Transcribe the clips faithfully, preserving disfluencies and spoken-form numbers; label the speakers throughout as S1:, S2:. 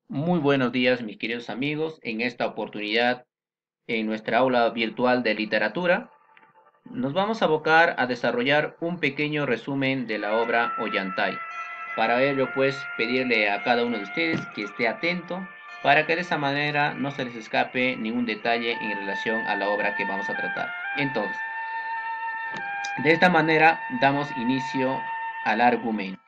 S1: Muy buenos días, mis queridos amigos. En esta oportunidad, en nuestra aula virtual de literatura, nos vamos a abocar a desarrollar un pequeño resumen de la obra Ollantay. Para ello, pues, pedirle a cada uno de ustedes que esté atento para que de esa manera no se les escape ningún detalle en relación a la obra que vamos a tratar. Entonces, de esta manera damos inicio al argumento.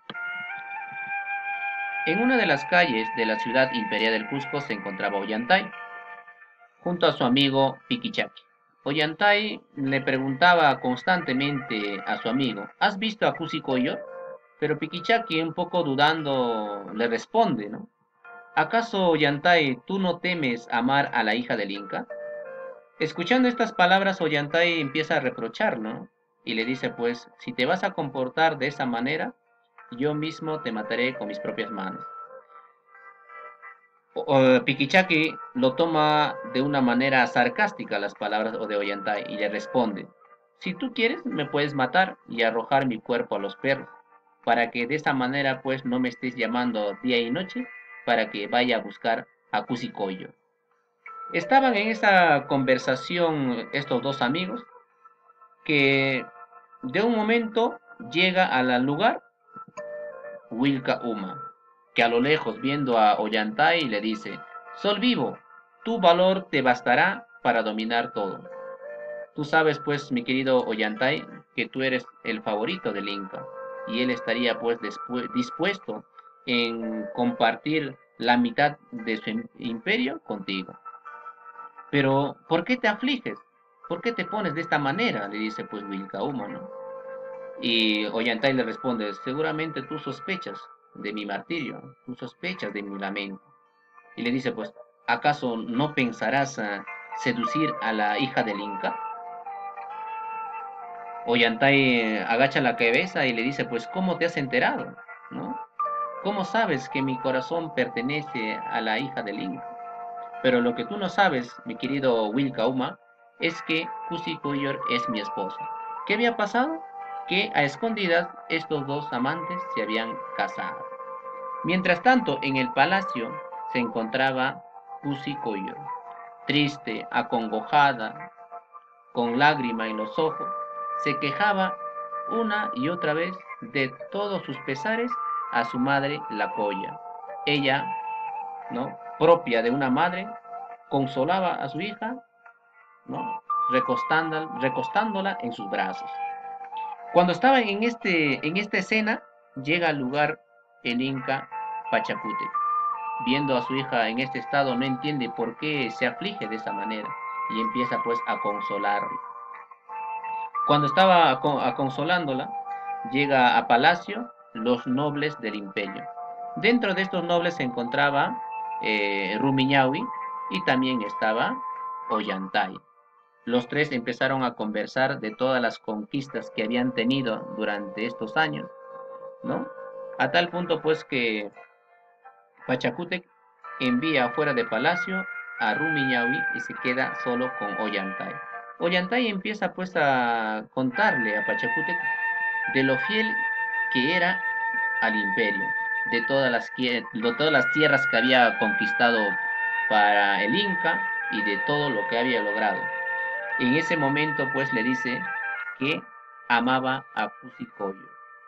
S1: En una de las calles de la ciudad imperial del Cusco se encontraba Ollantay, junto a su amigo Piquichaki. Ollantay le preguntaba constantemente a su amigo, ¿has visto a Cusicoyo? Pero Piquichaki, un poco dudando, le responde, ¿no? ¿Acaso, Ollantay, tú no temes amar a la hija del Inca? Escuchando estas palabras, Ollantay empieza a reprochar, ¿no? Y le dice, pues, si te vas a comportar de esa manera, yo mismo te mataré con mis propias manos. O- Piquichaki lo toma de una manera sarcástica las palabras de Ollantay y le responde, si tú quieres me puedes matar y arrojar mi cuerpo a los perros, para que de esa manera pues no me estés llamando día y noche para que vaya a buscar a Cusicoyo. Estaban en esa conversación estos dos amigos que de un momento llega al lugar Wilka Uma, que a lo lejos viendo a Ollantay le dice, Sol vivo, tu valor te bastará para dominar todo. Tú sabes pues, mi querido Ollantay, que tú eres el favorito del Inca, y él estaría pues dispuesto en compartir la mitad de su imperio contigo. Pero, ¿por qué te afliges? ¿Por qué te pones de esta manera? Le dice pues Wilcauma, ¿no? Y Ollantay le responde, seguramente tú sospechas de mi martirio, tú sospechas de mi lamento. Y le dice, pues, ¿acaso no pensarás uh, seducir a la hija del Inca? Ollantay eh, agacha la cabeza y le dice, pues, ¿cómo te has enterado? ¿No? ¿Cómo sabes que mi corazón pertenece a la hija del Inca? Pero lo que tú no sabes, mi querido Wilcauma, es que Kusi Kuyor es mi esposa. ¿Qué había pasado? Que a escondidas estos dos amantes se habían casado. Mientras tanto, en el palacio se encontraba Kusi Kuyor, triste, acongojada, con lágrima en los ojos, se quejaba una y otra vez de todos sus pesares a su madre la Coya. Ella, ¿no? Propia de una madre, consolaba a su hija, ¿no? Recostándola, recostándola en sus brazos. Cuando estaban en, este, en esta escena, llega al lugar el Inca Pachacútec. Viendo a su hija en este estado, no entiende por qué se aflige de esa manera y empieza pues a consolarla. Cuando estaba a consolándola, llega a palacio los nobles del imperio. Dentro de estos nobles se encontraba eh, Rumiñahui y también estaba Ollantay. Los tres empezaron a conversar de todas las conquistas que habían tenido durante estos años, ¿no? A tal punto pues que Pachacútec envía fuera de palacio a Rumiñahui y se queda solo con Ollantay. Ollantay empieza pues a contarle a Pachacútec de lo fiel que era al imperio, de todas las, de todas las tierras que había conquistado para el Inca y de todo lo que había logrado. En ese momento pues le dice que amaba a Cusicoyo.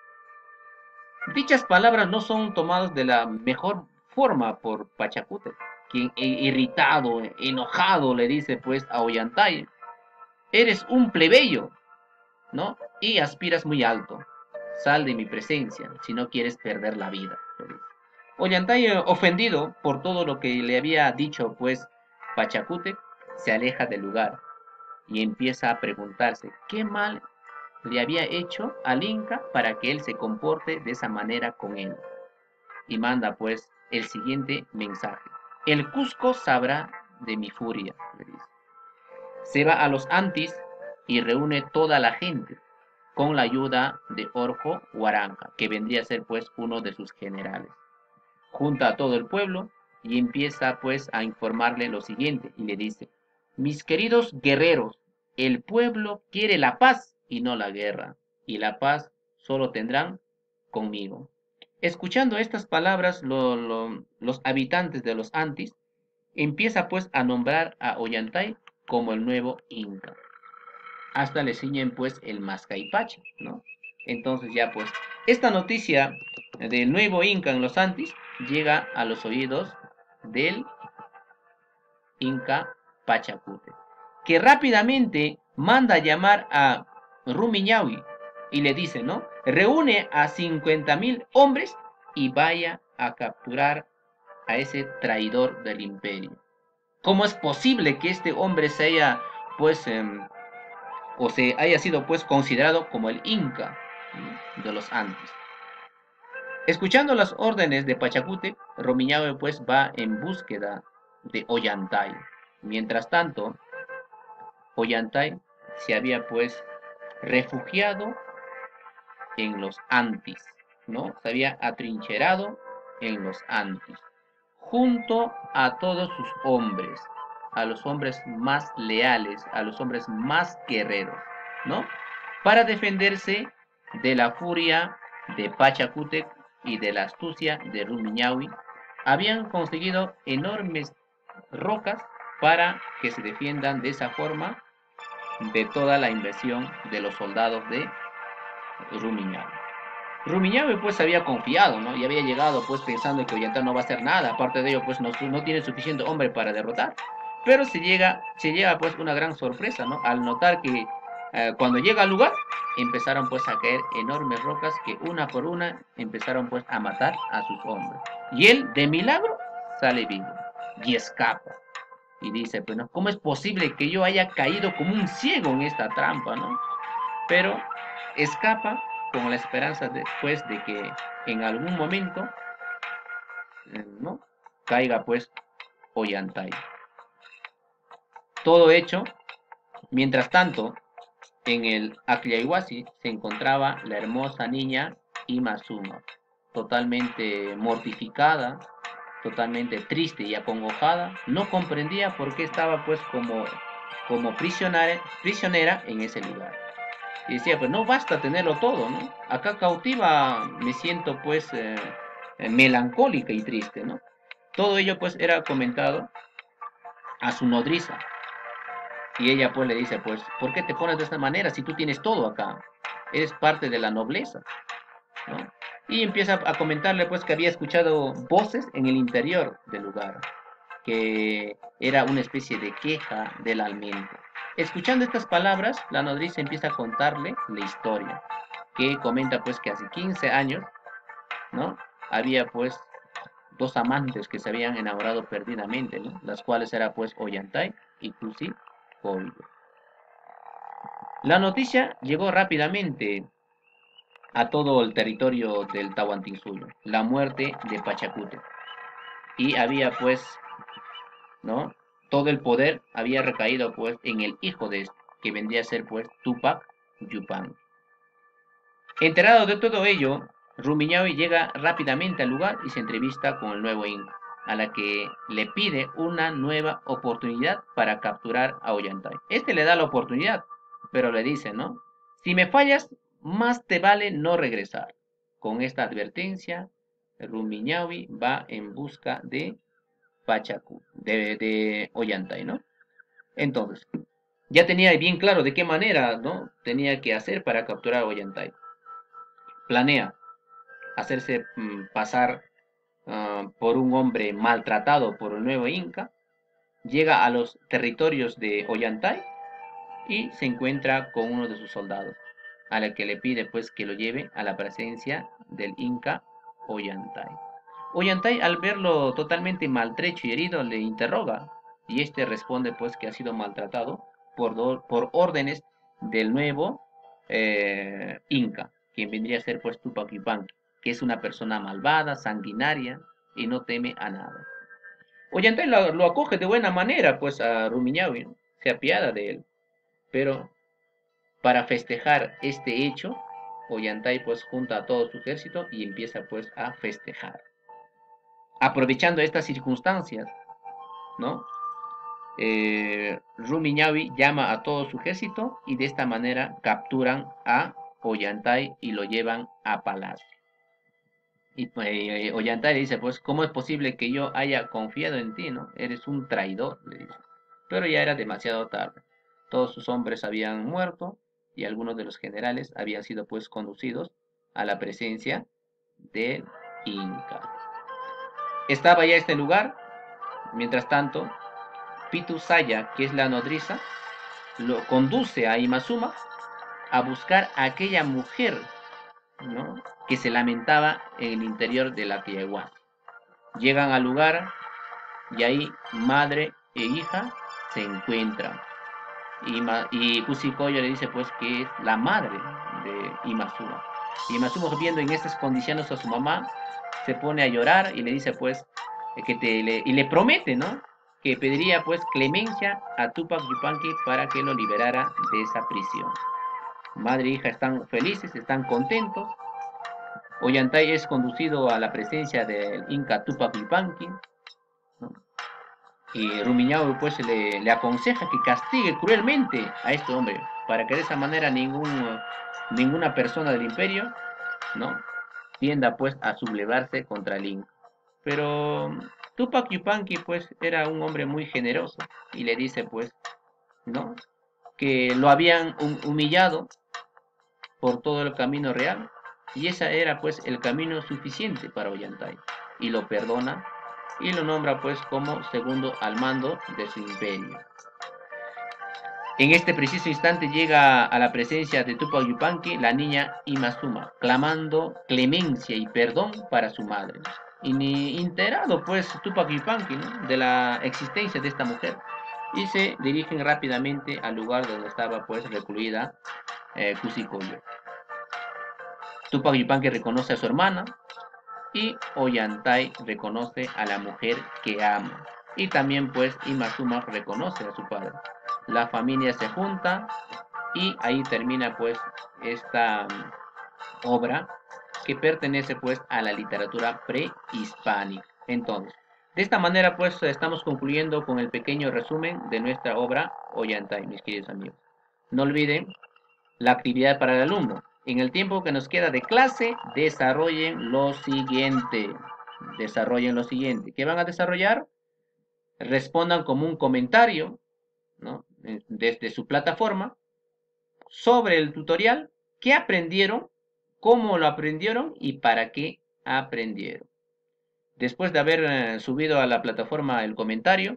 S1: Dichas palabras no son tomadas de la mejor forma por Pachacútec, quien irritado, enojado le dice pues a Ollantay, eres un plebeyo, ¿no? Y aspiras muy alto. Sal de mi presencia si no quieres perder la vida. Ollantay, eh, ofendido por todo lo que le había dicho pues Pachacútec, se aleja del lugar y empieza a preguntarse qué mal le había hecho al Inca para que él se comporte de esa manera con él. Y manda pues el siguiente mensaje. El Cusco sabrá de mi furia, le dice. Se va a los Antis y reúne toda la gente con la ayuda de Orjo Huaranca, que vendría a ser pues uno de sus generales. Junta a todo el pueblo y empieza pues a informarle lo siguiente y le dice, mis queridos guerreros, el pueblo quiere la paz y no la guerra, y la paz solo tendrán conmigo. Escuchando estas palabras, lo- lo- los habitantes de los Antis empieza pues a nombrar a Ollantay como el nuevo Inca. Hasta le ciñen pues el Mascaipache, ¿no? Entonces ya pues, esta noticia del nuevo Inca en los Antis llega a los oídos del Inca Pachacute, que rápidamente manda llamar a Rumiñahui y le dice, ¿no? Reúne a cincuenta mil hombres y vaya a capturar a ese traidor del imperio. ¿Cómo es posible que este hombre se haya, pues, eh, o se haya sido, pues, considerado como el Inca, ¿no?, de los Andes? Escuchando las órdenes de Pachacute, Rumiñahui, pues, va en búsqueda de Ollantay. Mientras tanto, Ollantay se había, pues, refugiado en los Antis, ¿no? Se había atrincherado en los Antis, junto a todos sus hombres, a los hombres más leales, a los hombres más guerreros, ¿no? Para defenderse de la furia de Pachacútec y de la astucia de Rumiñahui, habían conseguido enormes rocas para que se defiendan de esa forma de toda la invasión de los soldados de Rumiñahui. Rumiñahui pues había confiado, ¿no? Y había llegado pues pensando que Ollantay no va a hacer nada, aparte de ello pues no, no tiene suficiente hombre para derrotar. Pero se llega, se llega pues una gran sorpresa, ¿no? Al notar que eh, cuando llega al lugar empezaron pues a caer enormes rocas que una por una empezaron pues a matar a sus hombres. Y él de milagro sale vivo y escapa. Y dice, pues, ¿no?, ¿cómo es posible que yo haya caído como un ciego en esta trampa, ¿no? Pero escapa con la esperanza después de que en algún momento, eh, ¿no?, caiga pues Ollantay. Todo hecho, mientras tanto, en el Acliayhuasi se encontraba la hermosa niña Imazuma, totalmente mortificada, totalmente triste y acongojada. No comprendía por qué estaba pues como, como prisionera, prisionera en ese lugar. Y decía, pues no basta tenerlo todo, ¿no? Acá cautiva me siento pues eh, melancólica y triste, ¿no? Todo ello pues era comentado a su nodriza. Y ella pues le dice, pues, ¿por qué te pones de esta manera si tú tienes todo acá? Eres parte de la nobleza, ¿no? Y empieza a comentarle pues que había escuchado voces en el interior del lugar, que era una especie de queja del almento. Escuchando estas palabras, la nodriza empieza a contarle la historia, que comenta pues que hace quince años, ¿no?, había pues dos amantes que se habían enamorado perdidamente, ¿no?, las cuales era pues Ollantay y Cusi Cóvido. La noticia llegó rápidamente a todo el territorio del Tahuantinsuyo, la muerte de Pachacute. Y había pues, ¿no?, todo el poder había recaído pues en el hijo de este, que vendría a ser pues Tupac Yupanqui. Enterado de todo ello, Rumiñahui llega rápidamente al lugar y se entrevista con el nuevo Inca, a la que le pide una nueva oportunidad para capturar a Ollantay. Este le da la oportunidad, pero le dice, ¿no?, si me fallas, más te vale no regresar. Con esta advertencia, Rumiñahui va en busca de Pachacú, de, de Ollantay, ¿no? Entonces, ya tenía bien claro de qué manera, ¿no?, tenía que hacer para capturar a Ollantay. Planea hacerse mm, pasar uh, por un hombre maltratado por el nuevo Inca, llega a los territorios de Ollantay y se encuentra con uno de sus soldados, a la que le pide pues que lo lleve a la presencia del Inca Ollantay. Ollantay, al verlo totalmente maltrecho y herido, le interroga, y este responde pues que ha sido maltratado por, do, por órdenes del nuevo eh, Inca, quien vendría a ser pues Tupac Yupanqui, que es una persona malvada, sanguinaria y no teme a nada. Ollantay lo, lo acoge de buena manera pues a Rumiñahui, ¿no?, se apiada de él, pero para festejar este hecho, Ollantay pues junta a todo su ejército y empieza pues a festejar. Aprovechando estas circunstancias, ¿no?, eh, Rumiñahui llama a todo su ejército y de esta manera capturan a Ollantay y lo llevan a palacio. Y pues eh, Ollantay le dice, pues, ¿cómo es posible que yo haya confiado en ti, no? Eres un traidor, le dice. Pero ya era demasiado tarde. Todos sus hombres habían muerto y algunos de los generales habían sido pues conducidos a la presencia del Inca. Estaba ya este lugar, mientras tanto, Pitu Saya, que es la nodriza, lo conduce a Imazuma a buscar a aquella mujer, ¿no?, que se lamentaba en el interior de la Quiahuana. Llegan al lugar y ahí madre e hija se encuentran. Y, Ma, y Kusikoyo le dice pues que es la madre de Imazuma. Y Imazuma, viendo en estas condiciones a su mamá, se pone a llorar y le dice pues que te, le, y le promete, ¿no?, que pediría pues clemencia a Tupac Yupanqui para que lo liberara de esa prisión. Madre e hija están felices, están contentos. Ollantay es conducido a la presencia del Inca Tupac Yupanqui, ¿no? Y Rumiñahui pues le, le aconseja que castigue cruelmente a este hombre, para que de esa manera ningún, ninguna persona del imperio, ¿no?, tienda pues a sublevarse contra el Inca. Pero Tupac Yupanqui pues era un hombre muy generoso y le dice pues, ¿no?, que lo habían humillado por todo el camino real y ese era pues el camino suficiente para Ollantay, y lo perdona y lo nombra pues como segundo al mando de su imperio. En este preciso instante llega a la presencia de Tupac Yupanqui la niña Imazuma, clamando clemencia y perdón para su madre. Y ni enterado pues Tupac Yupanqui, ¿no?, de la existencia de esta mujer, y se dirigen rápidamente al lugar donde estaba pues recluida eh, Kusikoyo. Tupac Yupanqui reconoce a su hermana y Ollantay reconoce a la mujer que ama. Y también pues Imazuma reconoce a su padre. La familia se junta y ahí termina pues esta um, obra que pertenece pues a la literatura prehispánica. Entonces, de esta manera pues estamos concluyendo con el pequeño resumen de nuestra obra Ollantay, mis queridos amigos. No olviden la actividad para el alumno. En el tiempo que nos queda de clase, desarrollen lo siguiente. Desarrollen lo siguiente. ¿Qué van a desarrollar? Respondan como un comentario, ¿no?, desde su plataforma sobre el tutorial, qué aprendieron, cómo lo aprendieron y para qué aprendieron. Después de haber eh, subido a la plataforma el comentario,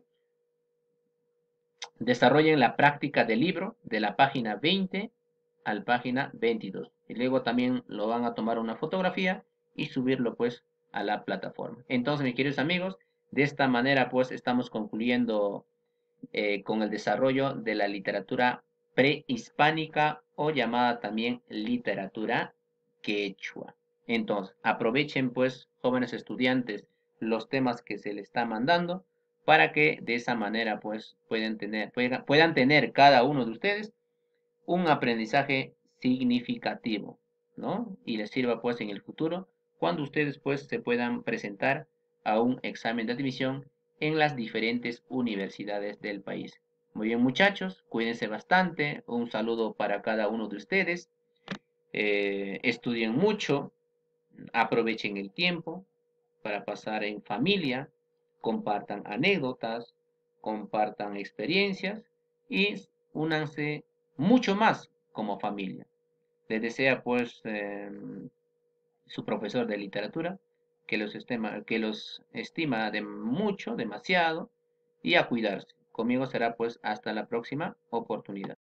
S1: desarrollen la práctica del libro de la página veinte a la página veintidós. Y luego también lo van a tomar una fotografía y subirlo pues a la plataforma. Entonces, mis queridos amigos, de esta manera pues estamos concluyendo eh, con el desarrollo de la literatura prehispánica, o llamada también literatura quechua. Entonces, aprovechen pues, jóvenes estudiantes, los temas que se les está mandando, para que de esa manera pues puedan tener, puedan, puedan tener cada uno de ustedes un aprendizaje significativo, ¿no? Y les sirva pues en el futuro, cuando ustedes pues se puedan presentar a un examen de admisión en las diferentes universidades del país. Muy bien, muchachos, cuídense bastante, un saludo para cada uno de ustedes, eh, estudien mucho, aprovechen el tiempo para pasar en familia, compartan anécdotas, compartan experiencias y únanse mucho más como familia. Les desea pues eh, su profesor de literatura que los, estima, que los estima de mucho, demasiado, y a cuidarse. Conmigo será pues hasta la próxima oportunidad.